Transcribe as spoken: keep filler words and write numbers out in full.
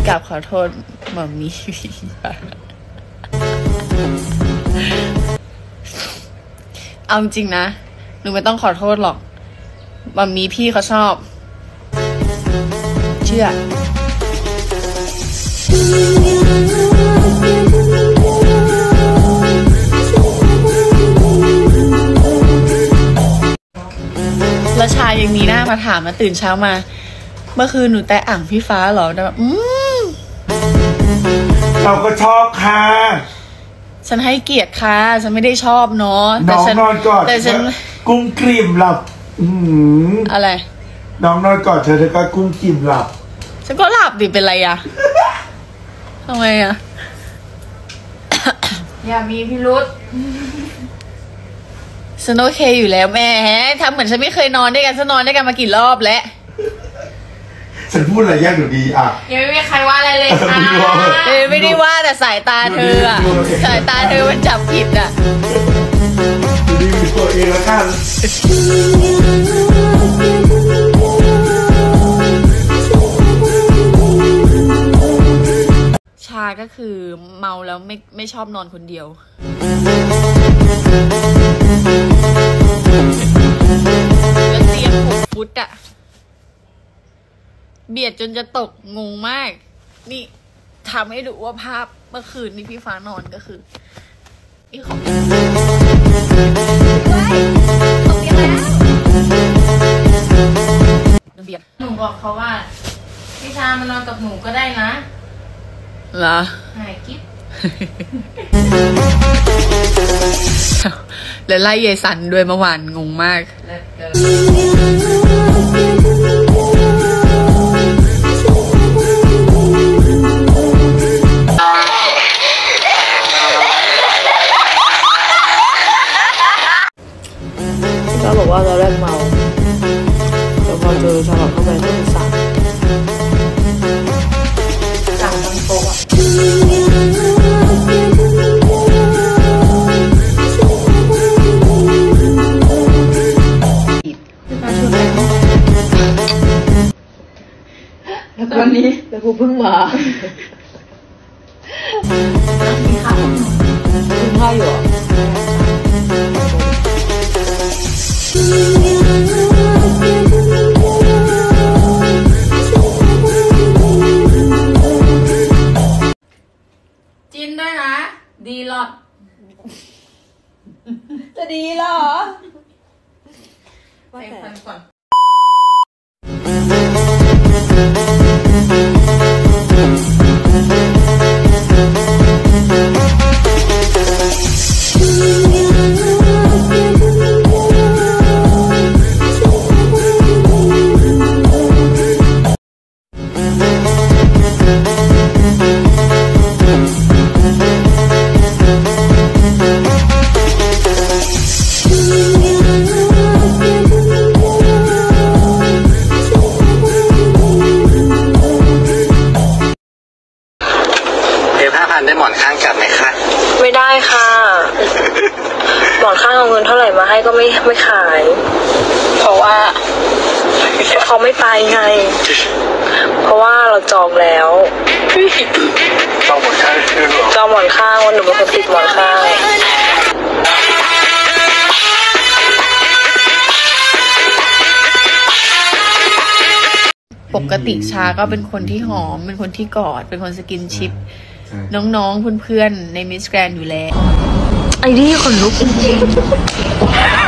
กราบขอโทษหม่ามีพี่เอาจริงนะหนูไม่ต้องขอโทษหรอกหม่ามีพี่เขาชอบเชื่อแล้วชายยังมีหน้ามาถามมาตื่นเช้ามาเมื่อคืนหนูแตะอ่างพี่ฟ้าเหรอแบบอืมเราก็ชอบค่ะฉันให้เกียรติค่ะฉันไม่ได้ชอบเนาะน้องนอนกอดแต่ฉันกุ้งกลิ่มหลับอืมอะไรน้องนอนกอดเธอเธอก็กุ้งกลิ่มหลับฉันก็หลับดิเป็นไรอะทำไมอะอย่ามีพิรุธฉันโอเคอยู่แล้วแม่ทำเหมือนฉันไม่เคยนอนด้วยกันฉันนอนด้วยกันมากี่รอบแล้วฉันพูดอะไรยากหรือดีอ่ะยังไม่มีใครว่าอะไรเลยค่ะเออไม่ได้ว่าแต่สายตาเธออะสายตาเธอมันจับผิดอะดีตัวเองแล้วกันชาก็คือเมาแล้วไม่ไม่ชอบนอนคนเดียวแล้วเตียงหกฟุตอะเบียดจนจะตกงงมากนี่ทำให้ดูว่าภาพเมื่อคืนนี้พี่ฟ้านอนก็คืออีของเฮ้ยตกยังไงแล้วเบียดหนูบอกเขาว่าพี่ชามานอนกับหนูก็ได้นะเหรอหายกิ๊บแล้วไล่เยสันด้วยเมื่อวานงงมากก็บอกว่าเราแรกเมาแต่พอเจอชาลอตเข้าไปก็คือสั่งสั่งทั้งโต๊ะวันนี้แต่กูเพิ่งมากินข้าวกินข้าวอยู่อ่ะจินด้วยนะดีหรอจะดีหรอว่าแต่ก่อนได้หมอนข้างกลับไหมคะไม่ได้ค่ะหมอนข้างเอาเงินเท่าไหร่มาให้ก็ไม่ไม่ขายเพราะว่าเขาไม่ไปไงเพราะว่าเราจองแล้วจองหมอนข้างคือหรอจองหมอนข้างวันหนูเป็นคนติดหมอนข้างปกติชาก็เป็นคนที่หอมเป็นคนที่กอดเป็นคนสกินชิปน้องๆเพื่อนๆในมิสแกรนด์อยู่แล้วไอ้นี่คนลุกจริงๆ